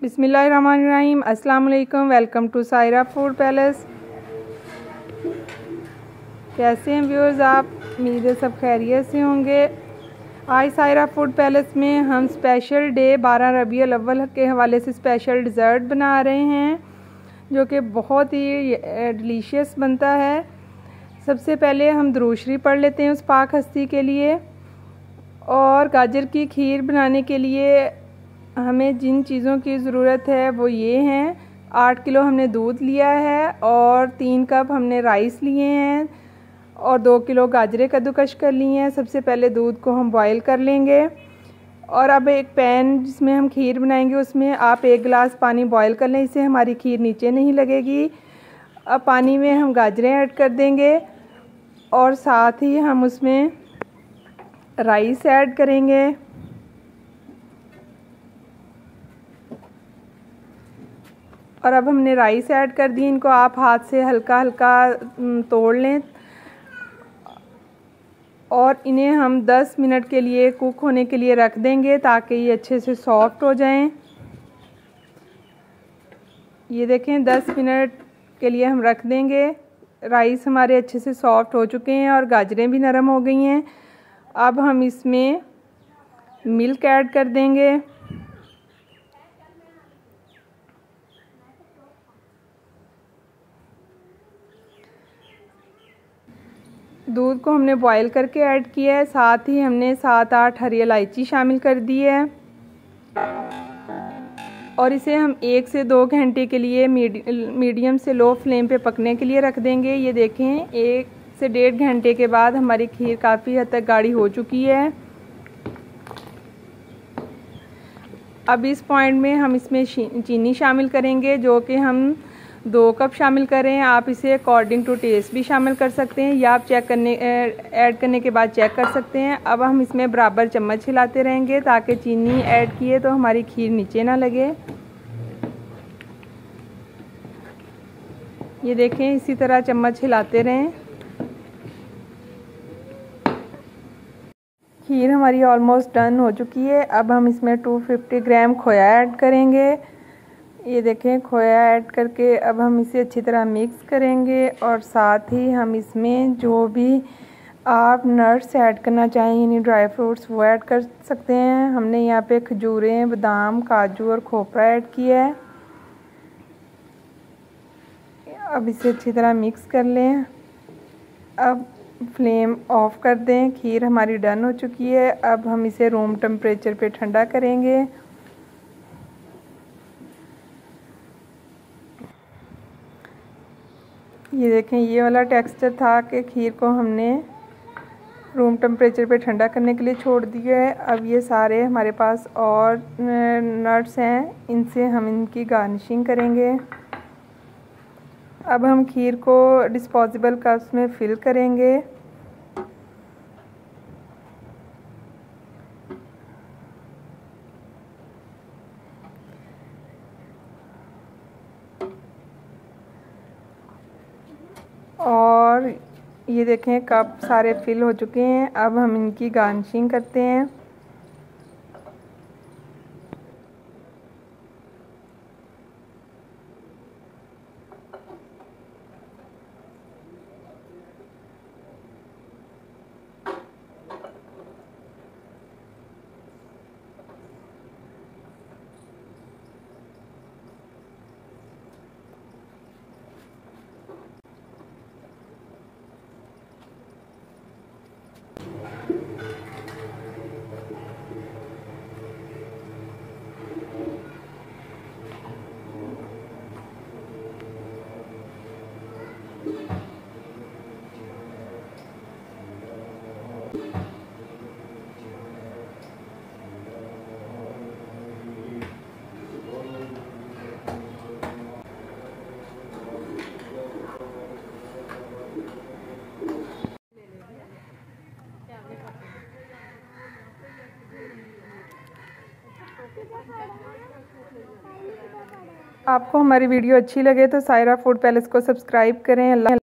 बिस्मिल्लाहिर्रहमानिर्रहीम। अस्सलाम वालेकुम। Welcome to Saira food palace. कैसे हैं व्यूअर्स आप? उम्मीद है सब खैरियत से होंगे। आज सायरा फूड पैलेस में हम स्पेशल डे 12 रबीउल अव्वल के हवाले से स्पेशल डिज़र्ट बना रहे हैं जो कि बहुत ही डिलीशियस बनता है। सबसे पहले हम दुरूद शरीफ पढ़ लेते हैं उस पाक हस्ती के लिए। और गाजर की खीर बनाने के लिए हमें जिन चीज़ों की ज़रूरत है वो ये हैं। 8 किलो हमने दूध लिया है और 3 कप हमने राइस लिए हैं और 2 किलो गाजरें कद्दूकश कर ली हैं। सबसे पहले दूध को हम बॉईल कर लेंगे और अब एक पैन जिसमें हम खीर बनाएंगे उसमें आप 1 गिलास पानी बॉईल कर लें, इससे हमारी खीर नीचे नहीं लगेगी। अब पानी में हम गाजरें ऐड कर देंगे और साथ ही हम उसमें राइस ऐड करेंगे। और अब हमने राइस ऐड कर दी, इनको आप हाथ से हल्का हल्का तोड़ लें और इन्हें हम 10 मिनट के लिए कुक होने के लिए रख देंगे ताकि ये अच्छे से सॉफ्ट हो जाएं। ये देखें 10 मिनट के लिए हम रख देंगे। राइस हमारे अच्छे से सॉफ्ट हो चुके हैं और गाजरें भी नरम हो गई हैं। अब हम इसमें मिल्क ऐड कर देंगे। दूध को हमने बॉईल करके ऐड किया है, साथ ही हमने 7-8 हरी इलायची शामिल कर दी है और इसे हम 1 से 2 घंटे के लिए मीडियम से लो फ्लेम पे पकने के लिए रख देंगे। ये देखें 1 से 1.5 घंटे के बाद हमारी खीर काफ़ी हद तक गाढ़ी हो चुकी है। अब इस पॉइंट में हम इसमें चीनी शामिल करेंगे जो कि हम 2 कप शामिल करें। आप इसे अकॉर्डिंग टू टेस्ट भी शामिल कर सकते हैं या आप ऐड करने के बाद चेक कर सकते हैं। अब हम इसमें बराबर चम्मच हिलाते रहेंगे ताकि चीनी ऐड किए तो हमारी खीर नीचे ना लगे। ये देखें इसी तरह चम्मच हिलाते रहें। खीर हमारी ऑलमोस्ट डन हो चुकी है। अब हम इसमें 250 ग्राम खोया ऐड करेंगे। ये देखें खोया ऐड करके अब हम इसे अच्छी तरह मिक्स करेंगे और साथ ही हम इसमें जो भी आप नट्स ऐड करना चाहें यानी ड्राई फ्रूट्स वो ऐड कर सकते हैं। हमने यहाँ पे खजूरें, बादाम, काजू और खोपरा ऐड किया है। अब इसे अच्छी तरह मिक्स कर लें। अब फ्लेम ऑफ कर दें। खीर हमारी डन हो चुकी है। अब हम इसे रूम टेम्परेचर पे ठंडा करेंगे। ये देखें ये वाला टेक्सचर था कि खीर को हमने रूम टेम्परेचर पे ठंडा करने के लिए छोड़ दिया है। अब ये सारे हमारे पास और नट्स हैं, इनसे हम इनकी गार्निशिंग करेंगे। अब हम खीर को डिस्पोजेबल कप्स में फिल करेंगे। और ये देखें कप सारे फिल हो चुके हैं। अब हम इनकी गार्निशिंग करते हैं। आपको हमारी वीडियो अच्छी लगे तो सायरा फूड पैलेस को सब्सक्राइब करें। अल्लाह